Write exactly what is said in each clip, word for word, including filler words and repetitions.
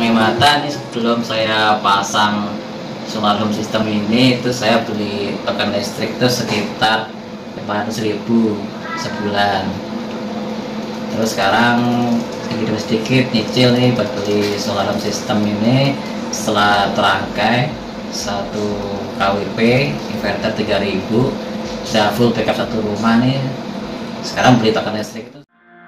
penghematan nih, sebelum saya pasang solar home system ini itu saya beli token listrik itu sekitar lima ratus ribu sebulan. Terus sekarang sedikit-sedikit nyicil nih buat beli solar home system ini. Setelah terangkai satu K W P inverter tiga ribu, bisa full backup satu rumah nih. Sekarang beli token listrik itu.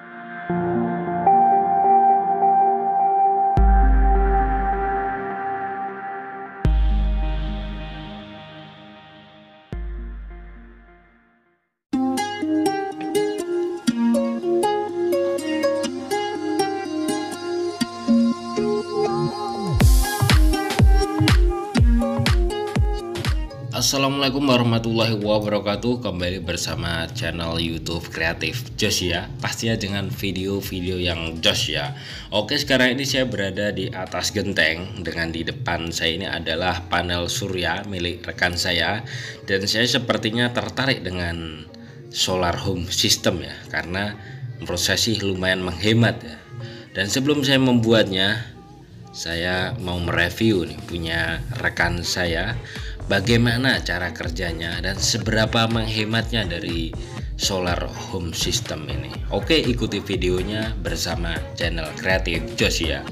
Assalamualaikum warahmatullahi wabarakatuh. Kembali bersama channel YouTube Kreatif Jos ya. Pastinya dengan video-video yang jos ya. Oke, sekarang ini saya berada di atas genteng. Dengan di depan saya ini adalah panel surya milik rekan saya. Dan saya sepertinya tertarik dengan solar home system ya, karena menurut saya sih lumayan menghemat ya. Dan sebelum saya membuatnya, saya mau mereview nih punya rekan saya, bagaimana cara kerjanya dan seberapa menghematnya dari solar home system ini. Oke, ikuti videonya bersama channel Kreatif Jos ya.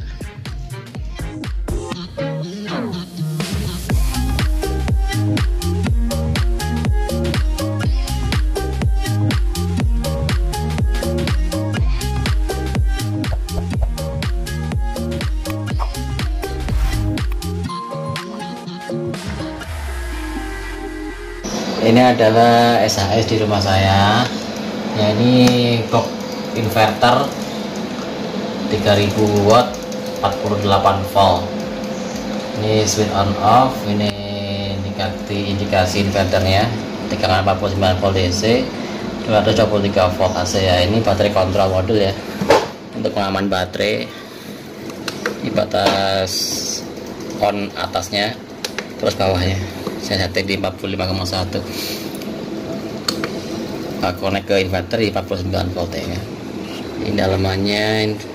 Ini adalah S H S di rumah saya ya. Ini box inverter tiga ribu watt empat puluh delapan volt. Ini switch on off. Ini indikasi indikasi inverternya tegangan empat puluh sembilan volt D C, dua ratus dua puluh tiga volt A C ya. Ini baterai kontrol modul ya, untuk pengaman baterai. Ini batas on atasnya, terus bawahnya saya setting di empat puluh lima koma satu. Pak connect ke inverter di empat puluh sembilan volt ya. Ini dalamannya,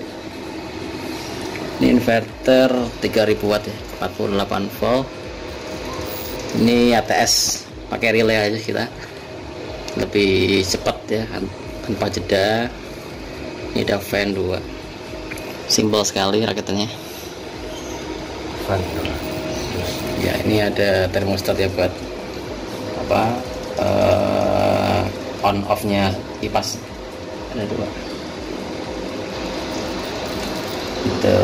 ini inverter tiga ribu watt ya, empat puluh delapan volt. Ini A T S pakai relay aja kita, lebih cepat ya, tanpa jeda. Ini ada fan dua, simpel sekali raketannya. Fan ya. Ini ada termostat ya buat apa, uh, on off nya kipas, ada dua itu.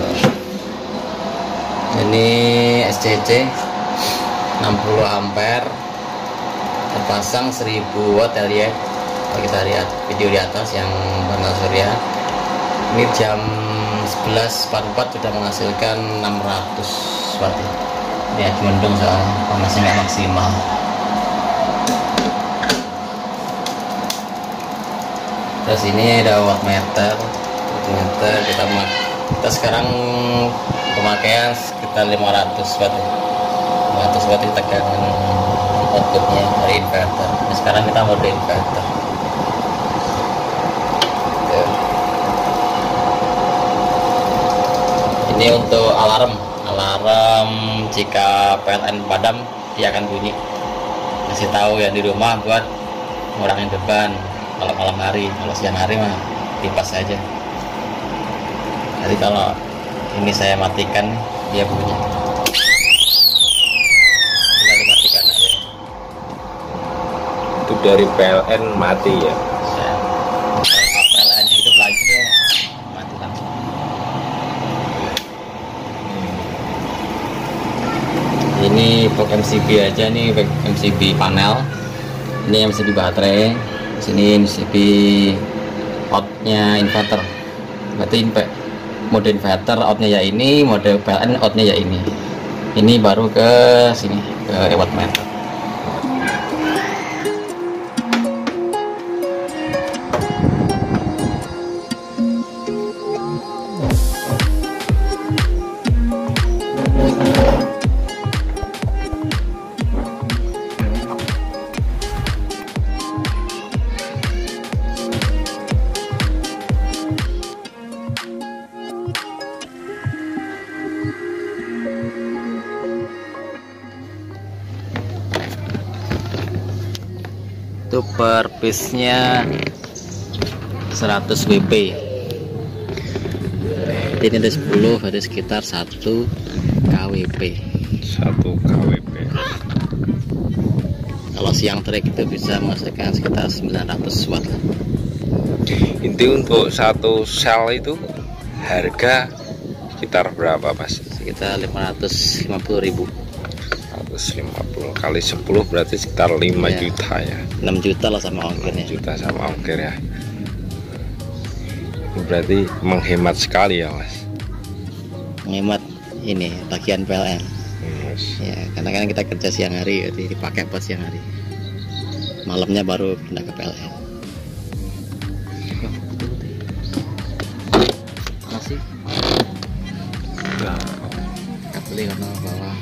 Ini S C C enam puluh ampere, terpasang seribu watt ya. Kalau kita lihat video di atas yang panel surya, ini jam sebelas empat puluh empat sudah menghasilkan enam ratus watt ya. Ya, mendung soalnya panasnya nggak maksimal. Terus ini ada wattmeter. Wattmeter kita kita sekarang pemakaian sekitar lima ratus watt. lima ratus watt kita tegangan outputnya dari inverter. Nah, sekarang kita mode inverter. Tuh. Ini untuk alarm. Alarm jika P L N padam dia akan bunyi, kasih tahu yang di rumah buat ngurangin beban kalau malam hari. Kalau siang hari mah kipas saja. Jadi kalau ini saya matikan, dia bunyi. Tinggal dimatikan aja. Itu dari P L N mati ya. Kalau P L N nya hidup lagi dia mati langsung. Ini box M C B aja nih, M C B panel. Ini M C B baterai. Sini M C B outnya inverter. Berarti mode inverter outnya ya ini, mode P L N outnya ya ini. Ini baru ke sini, ke wattmeter. itu per piece nya seratus W P. Ini ada sepuluh, ada sekitar satu K W P. satu K W P. Kalau siang trek itu bisa menghasilkan sekitar sembilan ratus watt. Inti untuk satu sel itu harga sekitar berapa Mas? Sekitar lima ratus lima puluh ribu. seratus lima puluh kali sepuluh berarti sekitar lima Ya. juta ya. enam juta lah sama ongkirnya. Juta sama ongkir ya. Ini berarti menghemat sekali ya Mas. Menghemat ini bagian P L N. Mas. Ya, karena kan kita kerja siang hari, jadi dipakai buat siang hari. Malamnya baru pindah ke P L N. Masih? Nah, Kita beli karena bawah.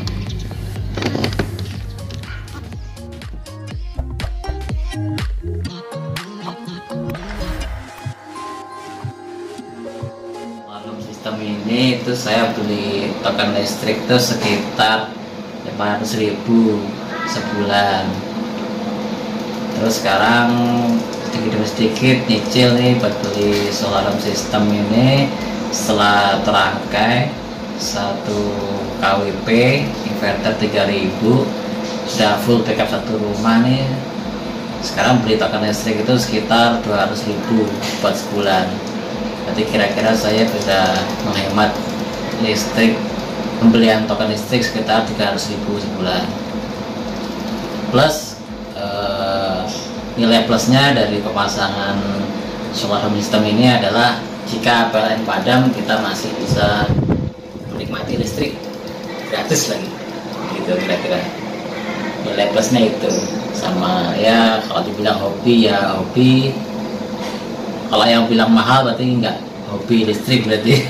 Malam sistem ini itu saya beli token listrik itu sekitar lima ratus ribu sebulan. Terus sekarang sedikit demi sedikit nyicil nih buat beli solar home system ini. Setelah terangkai satu K W P, inverter tiga ribu, sudah full backup satu rumah nih. Sekarang beli token listrik itu sekitar dua ratus ribu buat sebulan. Berarti kira-kira saya bisa menghemat listrik, pembelian token listrik sekitar tiga ratus ribu sebulan. Plus eh, nilai plusnya dari pemasangan solar home system ini adalah jika P L N padam, kita masih bisa menikmati listrik gratis lagi, gitu kira-kira. Nilai plusnya itu sama ya, kalau dibilang hobi ya hobi, kalau yang bilang mahal berarti enggak hobi listrik berarti.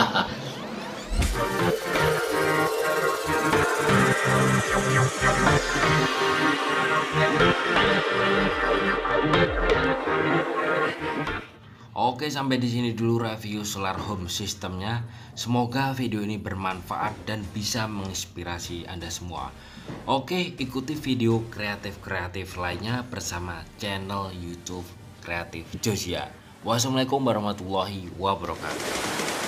Oke, sampai di sini dulu review solar home systemnya. Semoga video ini bermanfaat dan bisa menginspirasi Anda semua. Oke, ikuti video kreatif-kreatif lainnya bersama channel YouTube Kreatif Josia. Wassalamualaikum warahmatullahi wabarakatuh.